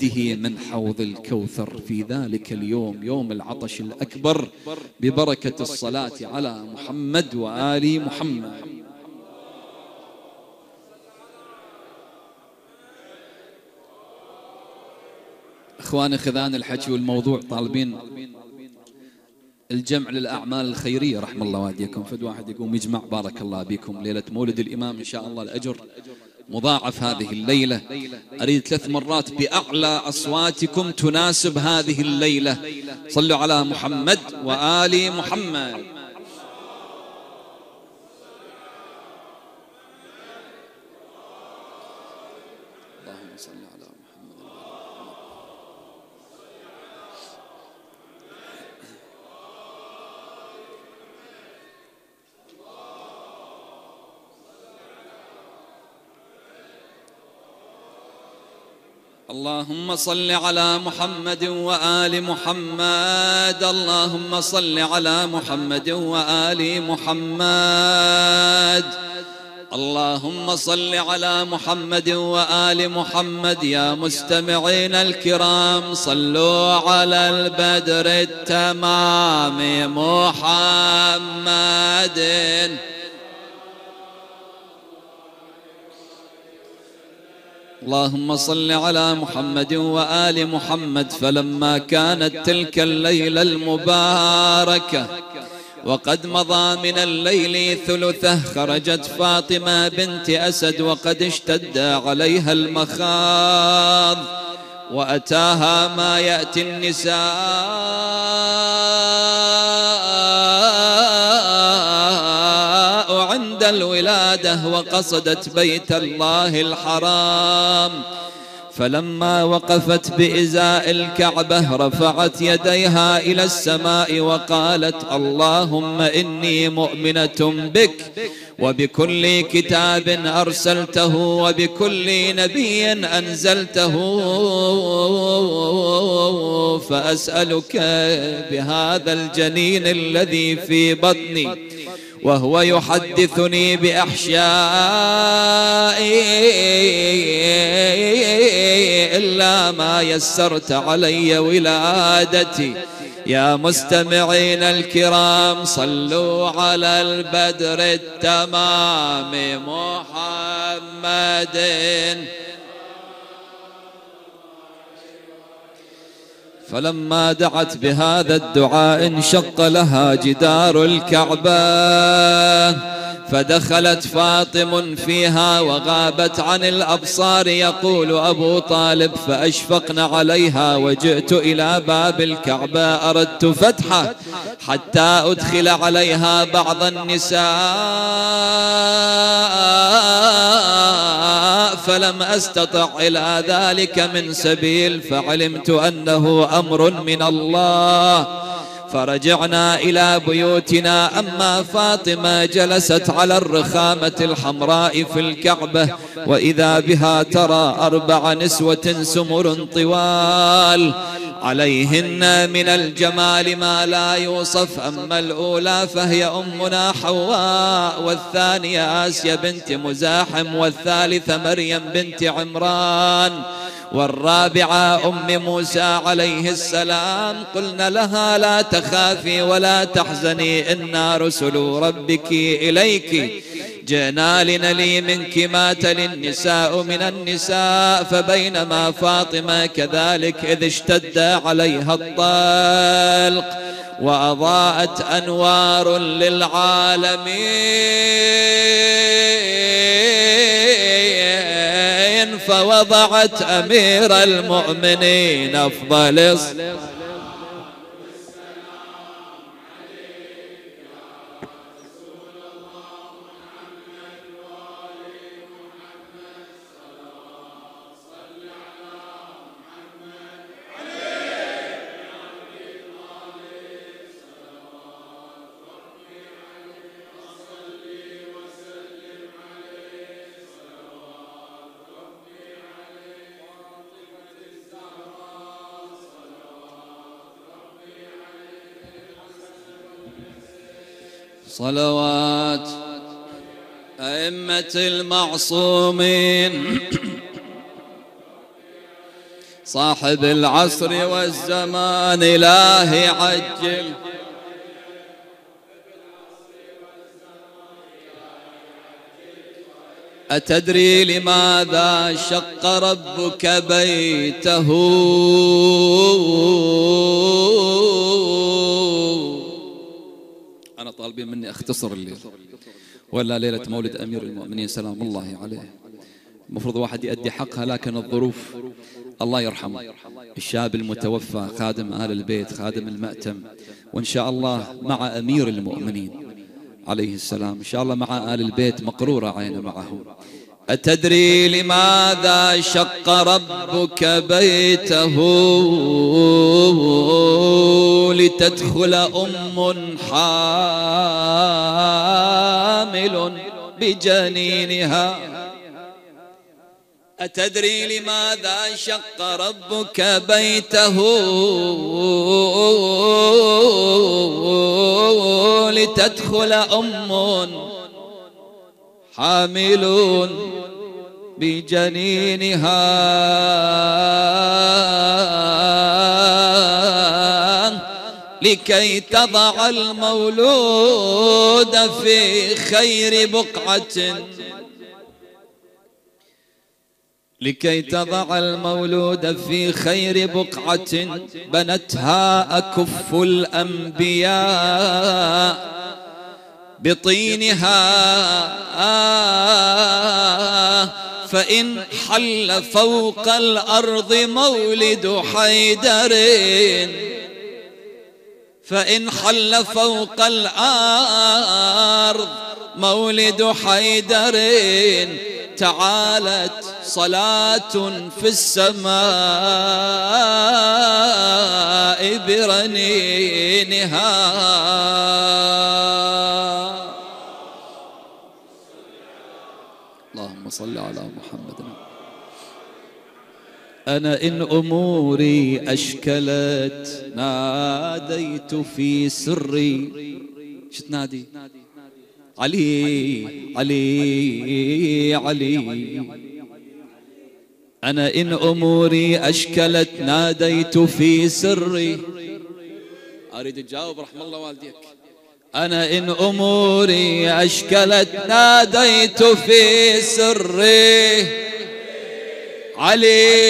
يده من حوض الكوثر في ذلك اليوم، يوم العطش الأكبر، ببركة الصلاة على محمد وآل محمد. إخواني خذان الحكي والموضوع طالبين الجمع للأعمال الخيرية رحم الله والديكم، فد واحد يقوم يجمع بارك الله بكم ليلة مولد الإمام إن شاء الله الأجر مضاعف هذه الليلة. أريد 3 مرات بأعلى أصواتكم تناسب هذه الليلة. صلوا على محمد وآل محمد. اللهم صل على محمد. اللهم صل على محمد وآل محمد. اللهم صل على محمد وآل محمد. اللهم صل على محمد وآل محمد. يا مستمعين الكرام صلوا على البدر التمام محمد. اللهم صل على محمد وآل محمد. فلما كانت تلك الليلة المباركة وقد مضى من الليل ثلثه، خرجت فاطمة بنت أسد وقد اشتد عليها المخاض، وأتاها ما يأتي النساء عند الولادة، وقصدت بيت الله الحرام. فلما وقفت بإزاء الكعبة رفعت يديها إلى السماء وقالت: اللهم إني مؤمنة بك وبكل كتاب أرسلته وبكل نبي أنزلته، فأسألك بهذا الجنين الذي في بطني وهو يحدثني بأحشاء إلا ما يسرت علي ولادتي. يا مستمعين الكرام صلوا على البدر التمام محمد. فلما دعت بهذا الدعاء انشق لها جدار الكعبة، فدخلت فاطم فيها وغابت عن الأبصار. يقول أبو طالب: فأشفقن عليها وجئت إلى باب الكعبة أردت فتحه حتى أدخل عليها بعض النساء، فلم أستطع إلى ذلك من سبيل، فعلمت أنه أمر من الله، فرجعنا إلى بيوتنا. أما فاطمة جلست على الرخامة الحمراء في الكعبة، وإذا بها ترى 4 نسوة سمر طوال عليهن من الجمال ما لا يوصف. أما الأولى فهي أمنا حواء، والثانية آسيا بنت مزاحم، والثالثة مريم بنت عمران، والرابعة أم موسى عليه السلام. قلنا لها: لا تخافي ولا تحزني، إنا رسل ربك إليك، جئنا لنلي منك ما تلي النساء من النساء. فبينما فاطمة كذلك إذ اشتد عليها الطلق وأضاءت أنوار للعالمين، فوضعت أمير المؤمنين أفضل صلوات أئمة المعصومين صاحب العصر والزمان إلهي عجل. أتدري لماذا شق ربك بيته؟ أنا طالبين مني أختصر الليل، ولا ليلة مولد أمير المؤمنين سلام الله عليه المفروض واحد يؤدي حقها، لكن الظروف الله يرحمه الشاب المتوفى خادم آل البيت خادم المأتم، وإن شاء الله مع أمير المؤمنين عليه السلام إن شاء الله مع آل البيت مقرورة عينه معه. أتدري لماذا شق ربك بيته؟ لتدخل أم حامل بجنينها. أتدري لماذا شق ربك بيته؟ لتدخل أم حامل بجنينها لكي تضع المولود في خير بقعة، لكي تضع المولود في خير بقعة بنتها أكف الأنبياء بطينها. فإن حل فوق الأرض مولد حيدر، فإن حل فوق الأرض مولد حيدر تعالت صلاة في السماء برنينها. اللهم صل على محمد. أنا إن أموري أشكلت ناديت في سري. شو تنادي؟ علي علي علي. أنا إن أموري أشكلت ناديت في سري. أريد تجاوب رحم الله والديك. أنا إن أموري أشكلت ناديت في سري علي.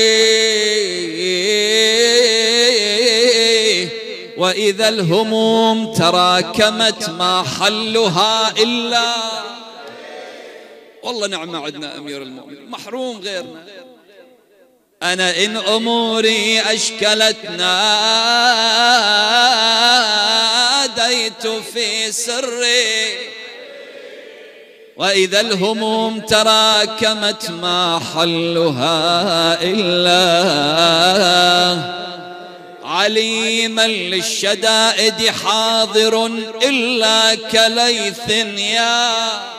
وإذا الهموم تراكمت ما حلها إلا. والله نعمة عندنا أمير المؤمنين محروم غيرنا. أنا إن أموري أشكلت ناديت في سري. وإذا الهموم تراكمت ما حلها إلا. عليما للشدائد حاضر إلا كليث يا.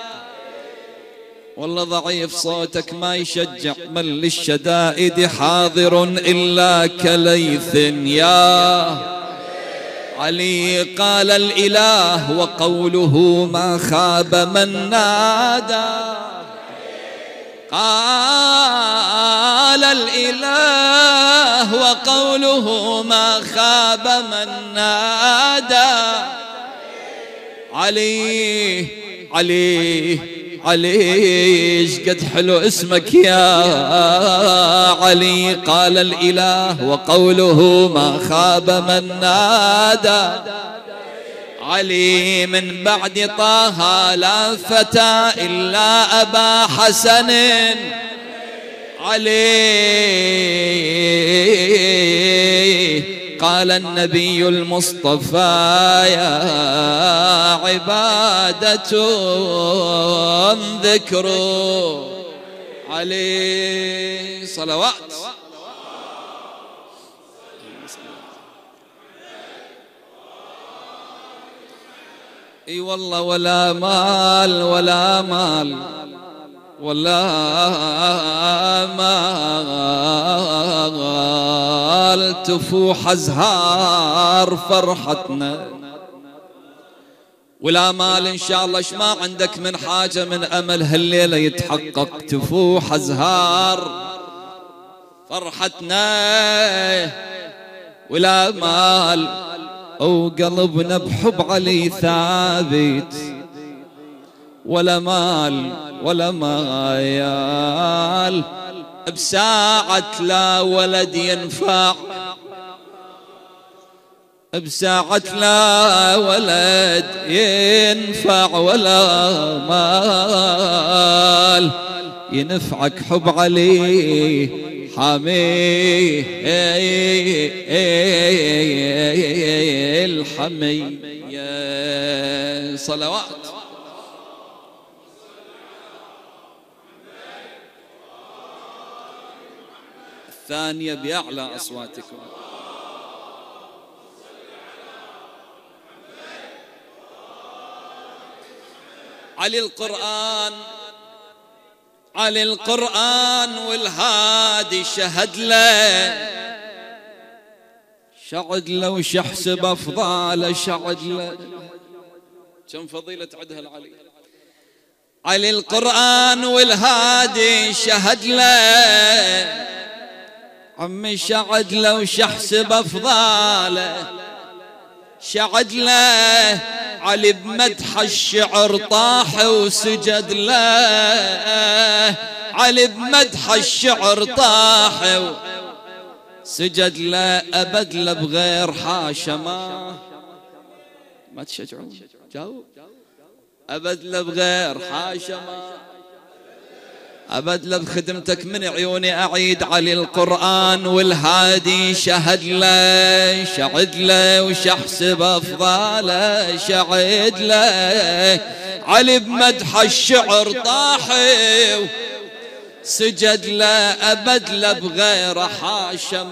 والله ضعيف صوتك ما يشجع. من للشدائد حاضر إلا كليث يا علي. قال الإله وقوله ما خاب من نادى. قال الإله وقوله ما خاب من نادى. علي علي علي قد حلو اسمك يا علي. قال الإله وقوله ما خاب من نادى. علي من بعد طه لا فتى إلا أبا حسن. علي قال النبي المصطفى يا عبادة ذكره. عليه صلوات. اي والله ولا مال ولا مال ولا مال تفوح أزهار فرحتنا. ولا مال إن شاء الله إيش ما عندك من حاجة من أمل هالليلة يتحقق. تفوح أزهار فرحتنا ولا مال وقلبنا بحب علي ثابت، ولا مال ولا مال بساعة لا ولد ينفع، بساعة لا ولد ينفع ولا مال ينفعك حب علي حمي الحمي. صلوات. الثانية بأعلى أصواتكم. علي القرآن، علي القرآن والهادي شهد له، شعد له وش يحسب أفضاله شعد له. كم فضيلة عدها العلي. علي القرآن والهادي شهد له، عمي شعد له وش يحسب أفضاله شعد له. علي بمدح الشعر طاح وسجد له، علي بمدح الشعر طاح وسجد له. أبد له بغير حاشا ما تشجعون جاوب. أبد له بغير حاشا أبد له بخدمتك من عيوني أعيد. علي القرآن والهادي شهد له، شعد له وش يحسب أفضاله شعد له. علي بمدح الشعر طاح سجد له، أبد له بغير حاشا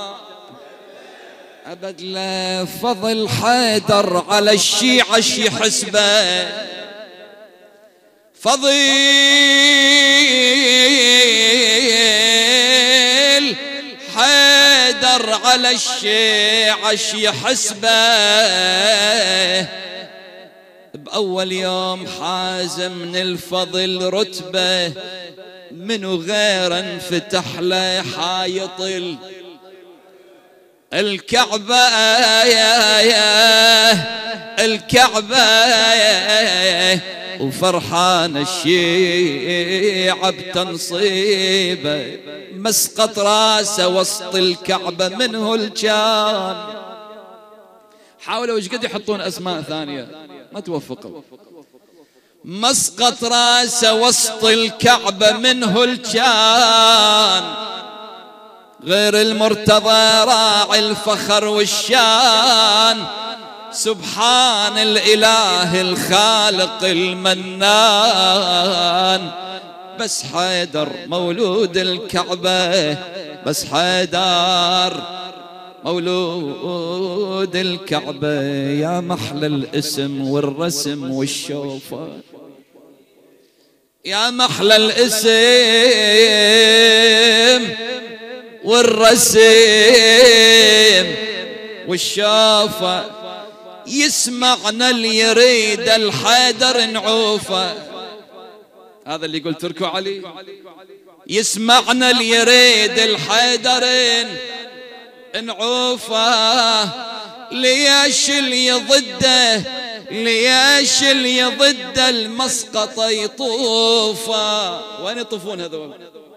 أبد له. فضل حيدر على الشيعة شي حسبه، فضيل حيدر على الشيعة شي حسبه. بأول يوم حاز من الفضل رتبة، منو غير انفتح له حايط الكعبة الكعبة. وفرحان الشيعة بتنصيبه، مسقط راسه وسط الكعبة منه الجان. حاولوا وش قد يحطون أسماء ثانية ما توفقوا. مسقط راسه وسط الكعبة منه الجان، غير المرتضى راعي الفخر والشان. سبحان الإله الخالق المنان، بس حيدر مولود الكعبة، بس حيدر مولود الكعبة. يا محلى الاسم والرسم والشوفة، يا محلى الاسم والرسم والشوفة. يسمعنا اللي يريد الحيدر نعوفه، هذا اللي قلت لكم علي. يسمعنا اللي يريد الحيدر نعوفه. ليش اللي ضده، ليش اللي ضد المسقط يطوفه. وين يطوفون هذول؟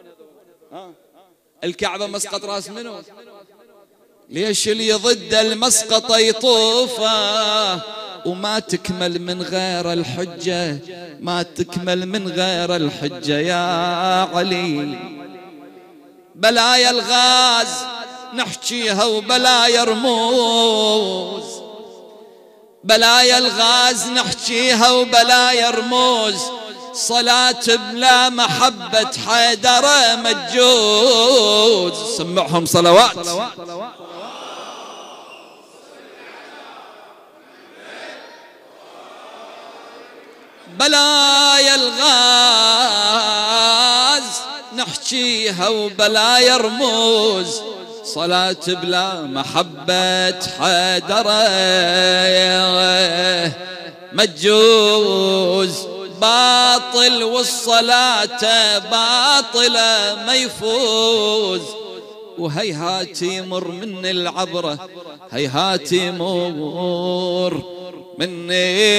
الكعبة مسقط راس منو؟ ليش اللي ضد المسقط يطوفه. وما تكمل من غير الحجة، ما تكمل من غير الحجة يا علي. بلايا الغاز نحكيها وبلايا رموز، بلايا الغاز نحكيها وبلايا رموز. صلاة بلا محبة حيدر مجوز. سمعهم صلوات. بلايا الغاز نحكيها وبلايا رموز. صلاة بلا محبة حيدر مجوز. باطل والصلاة باطلة ما يفوز، وهيهات يمر من العبرة، هيهات يمر من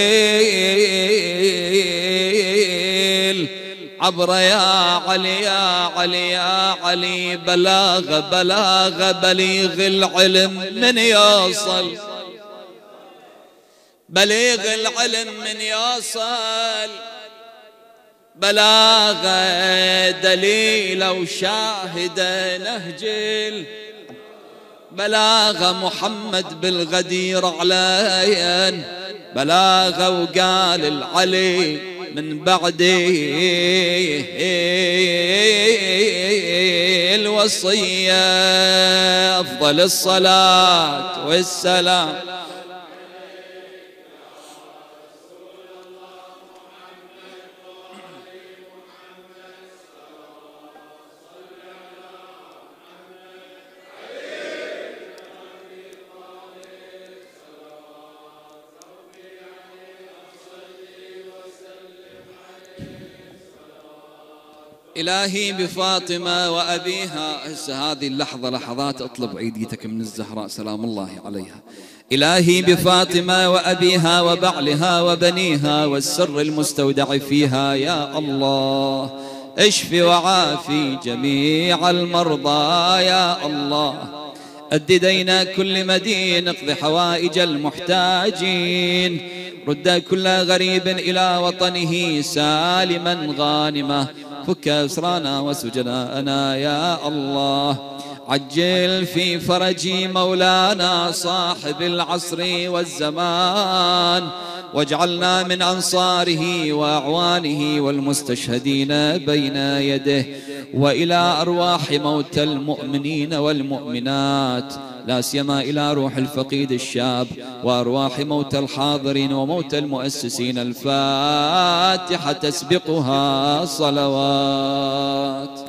العبرة يا علي يا علي يا علي، بلاغ بلاغ بليغ العلم من يوصل، بليغ العلم من يوصل، بلاغ دليل وشاهد نهجل، بلاغ محمد بالغدير علين، بلاغ وقال العلي من بعده الوصية، أفضل الصلاة والسلام إلهي بفاطمة وأبيها. هذه اللحظة لحظات أطلب عيديتك من الزهراء سلام الله عليها. إلهي بفاطمة وأبيها وبعلها وبنيها والسر المستودع فيها، يا الله اشف وعافي جميع المرضى يا الله، أد دين كل مدين، اقض حوائج المحتاجين، رد كل غريب إلى وطنه سالما غانما، فك أسرانا وسجناءنا يا الله، عجل في فرج مولانا صاحب العصر والزمان، واجعلنا من أنصاره وأعوانه والمستشهدين بين يده، وإلى أرواح موتى المؤمنين والمؤمنات، لا سيما إلى روح الفقيد الشاب وأرواح موتى الحاضرين وموتى المؤسسين. الفاتحة تسبقها صلوات.